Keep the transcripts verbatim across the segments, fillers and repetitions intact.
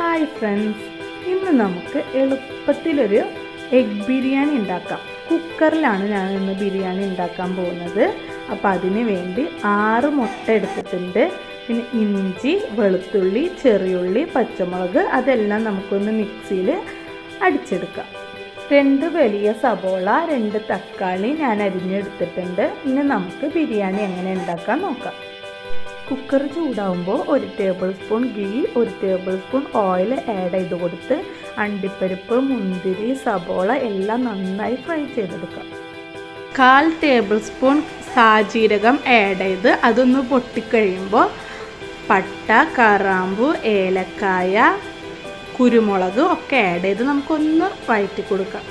Hi friends, ഇന്ന് നമുക്ക് എളുപ്പത്തിലൊരു egg biryani ഉണ്ടാക്കാം. കുക്കറിലാണ് ഞാൻ ഇന്ന് ബിരിയാണി ഉണ്ടാക്കാൻ പോകുന്നത്. അപ്പോൾ അതിന് വേണ്ടി ആറ് മുട്ട എടുത്തിട്ടുണ്ട്. പിന്നെ ഇഞ്ചി, വെളുത്തുള്ളി, ചെറിയുള്ളി, പച്ചമുളക് അതെല്ലാം നമുക്കൊന്ന് മിക്സിയിൽ അടിച്ചെടുക്കാം. രണ്ട് വലിയ സബോള, രണ്ട് തക്കാളി ഞാൻ അരിഞ്ഞെടുത്തിട്ടുണ്ട്. ഇനി നമുക്ക് ബിരിയാണി എങ്ങനെ ഉണ്ടാക്കാൻ നോക്കാം. കുക്കർ ചൂടാവുമ്പോൾ ഒരു ടേബിൾ സ്പൂൺ ഗീ, ഒരു ടേബിൾ സ്പൂൺ ഓയിൽ ആഡ് ചെയ്ത് കൊടുത്ത് അണ്ടിപ്പരിപ്പ്, മുന്തിരി, സബോള എല്ലാം നന്നായി ഫ്രൈ ചെയ്തെടുക്കാം. കാൽ ടേബിൾ സ്പൂൺ സാജീരകം ആഡ് ചെയ്ത് അതൊന്ന് പൊട്ടിക്കഴിയുമ്പോൾ പട്ട, കറാമ്പു, ഏലക്കായ, കുരുമുളക് ഒക്കെ ആഡ് ചെയ്ത് നമുക്കൊന്ന് വഴറ്റി കൊടുക്കാം.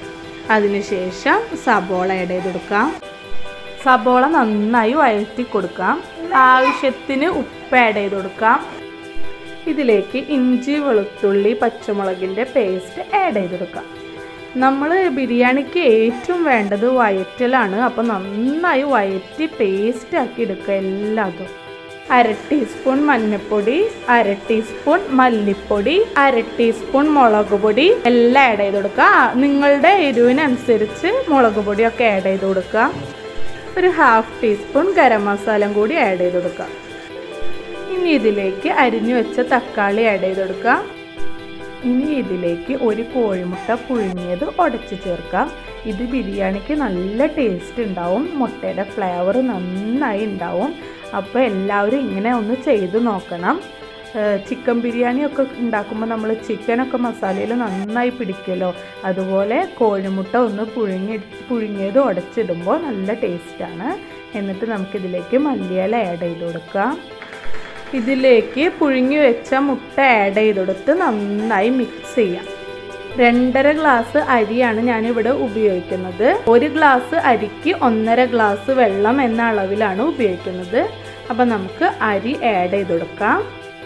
അതിനുശേഷം സബോള ആഡ് ചെയ്ത് കൊടുക്കാം. സബോള നന്നായി വഴറ്റി കൊടുക്കാം. ആവശ്യത്തിന് ഉപ്പ് ആഡ് ചെയ്ത് കൊടുക്കാം. ഇതിലേക്ക് ഇഞ്ചി, വെളുത്തുള്ളി, പച്ചമുളകിൻ്റെ പേസ്റ്റ് ആഡ് ചെയ്ത് കൊടുക്കാം. നമ്മൾ ബിരിയാണിക്ക് ഏറ്റവും വേണ്ടത് വഴറ്റലാണ്. അപ്പോൾ നന്നായി വഴറ്റി പേസ്റ്റ് ആക്കി എടുക്കുക എല്ലാതും. അര ടീസ്പൂൺ മഞ്ഞൾപ്പൊടി, അര ടീസ്പൂൺ മല്ലിപ്പൊടി, അര ടീസ്പൂൺ മുളക് പൊടി എല്ലാം ആഡ് ചെയ്ത് കൊടുക്കുക. നിങ്ങളുടെ എരിവിനനുസരിച്ച് മുളക് പൊടിയൊക്കെ ആഡ് ചെയ്ത് കൊടുക്കുക. ഒരു ഹാഫ് ടീസ്പൂൺ ഗരം മസാലയും കൂടി ആഡ് ചെയ്ത് കൊടുക്കുക. ഇനി ഇതിലേക്ക് അരിഞ്ഞു വെച്ച തക്കാളി ആഡ് ചെയ്ത് കൊടുക്കുക. ഇനി ഇതിലേക്ക് ഒരു കോഴിമുട്ട പുഴുങ്ങിയത് ഉടച്ച് ചേർക്കാം. ഇത് ബിരിയാണിക്ക് നല്ല ടേസ്റ്റ് ഉണ്ടാവും. മുട്ടയുടെ ഫ്ലേവർ നന്നായി ഉണ്ടാവും. അപ്പോൾ എല്ലാവരും ഇങ്ങനെ ഒന്ന് ചെയ്ത് നോക്കണം. ചിക്കൻ ബിരിയാണിയൊക്കെ ഉണ്ടാക്കുമ്പോൾ നമ്മൾ ചിക്കനൊക്കെ മസാലയിൽ നന്നായി പിടിക്കുമല്ലോ, അതുപോലെ കോഴിമുട്ട ഒന്ന് പുഴുങ്ങി പുഴുങ്ങിയത് ഉടച്ചിടുമ്പോൾ നല്ല ടേസ്റ്റാണ്. എന്നിട്ട് നമുക്കിതിലേക്ക് മല്ലിയില ആഡ് ചെയ്ത് കൊടുക്കാം. ഇതിലേക്ക് പുഴുങ്ങി വെച്ച മുട്ട ആഡ് ചെയ്ത് കൊടുത്ത് നന്നായി മിക്സ് ചെയ്യാം. രണ്ടര ഗ്ലാസ് അരിയാണ് ഞാനിവിടെ ഉപയോഗിക്കുന്നത്. ഒരു ഗ്ലാസ് അരിക്ക് ഒന്നര ഗ്ലാസ് വെള്ളം എന്ന അളവിലാണ് ഉപയോഗിക്കുന്നത്. അപ്പം നമുക്ക് അരി ആഡ് ചെയ്ത് കൊടുക്കാം.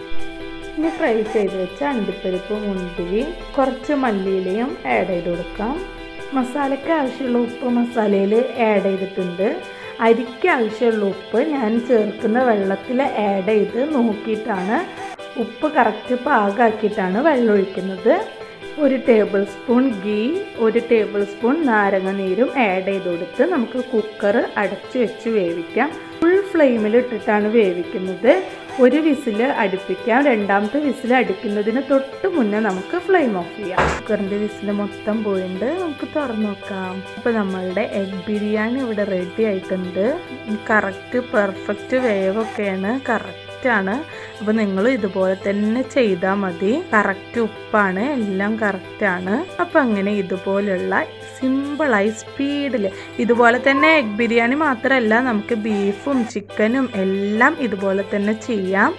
ഇനി ഫ്രൈ ചെയ്ത് വെച്ച അണ്ടിപ്പരിപ്പ്, മുന്തിരി, കുറച്ച് മല്ലിയിലയും ആഡ് ചെയ്ത് കൊടുക്കാം. മസാലയ്ക്ക് ആവശ്യമുള്ള ഉപ്പ് മസാലയിൽ ആഡ് ചെയ്തിട്ടുണ്ട്. അരിക്ക് ആവശ്യമുള്ള ഉപ്പ് ഞാൻ ചേർക്കുന്ന വെള്ളത്തിൽ ആഡ് ചെയ്ത് നോക്കിയിട്ടാണ് ഉപ്പ് കറക്റ്റ് പാകമാക്കിയിട്ടാണ് വെള്ളം ഒഴിക്കുന്നത്. ഒരു ടേബിൾ സ്പൂൺ ഗീ, ഒരു ടേബിൾ സ്പൂൺ നാരങ്ങ നീരും ആഡ് ചെയ്ത് കൊടുത്ത് നമുക്ക് കുക്കർ അടച്ച് വെച്ച് വേവിക്കാം. ഫുൾ ഫ്ലെയിമിൽ ഇട്ടിട്ടാണ് വേവിക്കുന്നത്. ഒരു വിസിൽ അടുപ്പിക്കാം. രണ്ടാമത്തെ വിസിൽ അടുക്കുന്നതിന് തൊട്ട് മുന്നേ നമുക്ക് ഫ്ലെയിം ഓഫ് ചെയ്യാം. കുക്കറിൻ്റെ വിസിൽ മൊത്തം പോയിട്ട് നമുക്ക് തുറന്നു നോക്കാം. അപ്പോൾ നമ്മളുടെ എഗ് ബിരിയാണി ഇവിടെ റെഡി ആയിട്ടുണ്ട്. കറക്റ്റ് പെർഫെക്റ്റ് വേവൊക്കെയാണ്, കറക്റ്റാണ്. അപ്പോൾ നിങ്ങൾ ഇതുപോലെ തന്നെ ചെയ്താൽ മതി. കറക്റ്റ് ഉപ്പാണ്, എല്ലാം കറക്റ്റാണ്. അപ്പോൾ അങ്ങനെ ഇതുപോലുള്ള സിമ്പിളായി സ്പീഡിൽ ഇതുപോലെ തന്നെ എഗ് ബിരിയാണി മാത്രമല്ല, നമുക്ക് ബീഫും ചിക്കനും എല്ലാം ഇതുപോലെ തന്നെ ചെയ്യാം.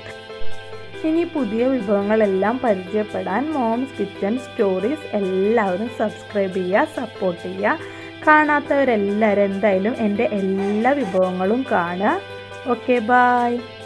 ഇനി പുതിയ വിഭവങ്ങളെല്ലാം പരിചയപ്പെടാൻ മോംസ് കിച്ചൺ സ്റ്റോറീസ് എല്ലാവരും സബ്സ്ക്രൈബ് ചെയ്യുക, സപ്പോർട്ട് ചെയ്യുക. കാണാത്തവരെല്ലാവരും എന്തായാലും എൻ്റെ എല്ലാ വിഭവങ്ങളും കാണുക. Okay, by.